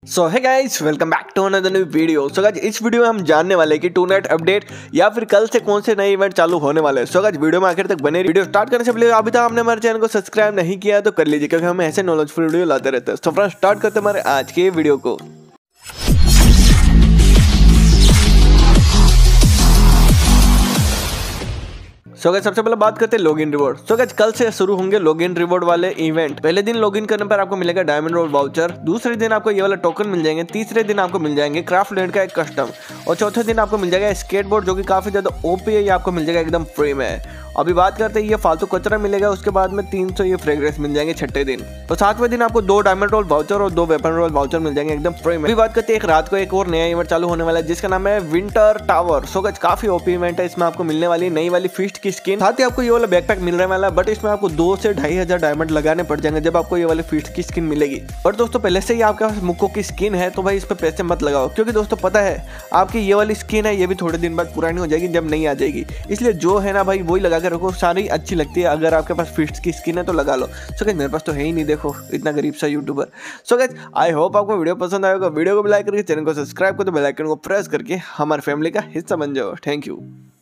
सो है guys, welcome back to another new video. So guys, इस video में हम जानने वाले हैं कि टू नाइट अपडेट या फिर कल से कौन से नए इवेंट चालू होने वाले हैं। सो गाइस, वीडियो में आखिर तक बने। वीडियो स्टार्ट करने से पहले अभी तक आपने हमारे चैनल को सब्सक्राइब नहीं किया तो कर लीजिए, क्योंकि हम ऐसे नॉलेजफुल वीडियो लाते रहते हैं। तो फ्रेंड्स, स्टार्ट करते हैं हमारे आज के वीडियो को। सो गाइस, सबसे पहले बात करते हैं लॉगिन रिवॉर्ड। सो गाइस, कल से शुरू होंगे लॉगिन रिवॉर्ड वाले इवेंट। पहले दिन लॉगिन करने पर आपको मिलेगा डायमंड रोड वाउचर, दूसरे दिन आपको ये वाला टोकन मिल जाएंगे, तीसरे दिन आपको मिल जाएंगे क्राफ्ट लैंड का एक कस्टम, और चौथे दिन आपको मिल जाएगा स्केटबोर्ड, जो कि काफी ज्यादा ओपी है। ये आपको मिल जाएगा एकदम फ्री में। अभी बात करते हैं ये फालतू कचरा मिलेगा, उसके बाद में 300 ये फ्रेग्रेंस मिल जाएंगे छठे दिन। तो सातवें दिन आपको 2 डायमंड रोल वाउचर और 2 वेपन रोल वाउचर मिल जाएंगे एकदम फ्री में। अभी बात करते हैं एक रात को एक और नया इवेंट चालू होने वाला है, जिसका नाम है विंटर टावर। सो गाइस, काफी ओपी इवेंट है। इसमें आपको मिलने वाली नई वाली फिस्ट की स्किन, साथ ही आपको ये वाला बैकपैक मिलने वाला है, बट इसमें आपको 2 से 2500 डायमंड लगाने पड़ जाएंगे जब आपको ये वाली फिस्ट की स्किन मिलेगी। और दोस्तों, पहले से ही आपके पास मुक्को की स्किन है तो भाई इस पर पैसे मत लगाओ, क्योंकि दोस्तों पता है आपकी ये वाली स्किन है, ये भी थोड़े दिन बाद पुरानी हो जाएगी जब नहीं आ जाएगी। इसलिए जो है ना भाई, वही लगा के रखो, सारी अच्छी लगती है। अगर आपके पास फिस्ट की स्किन है तो लगा लो। सो गाइस, मेरे पास तो है ही नहीं, देखो इतना गरीब सा YouTuber. So guys, I hope आपको वीडियो पसंद आएगा। वीडियो को लाइक करके चैनल को सब्सक्राइब कर दो, बेल आइकन को प्रेस करके हमारे फैमिली का हिस्सा बन जाओ। Thank you.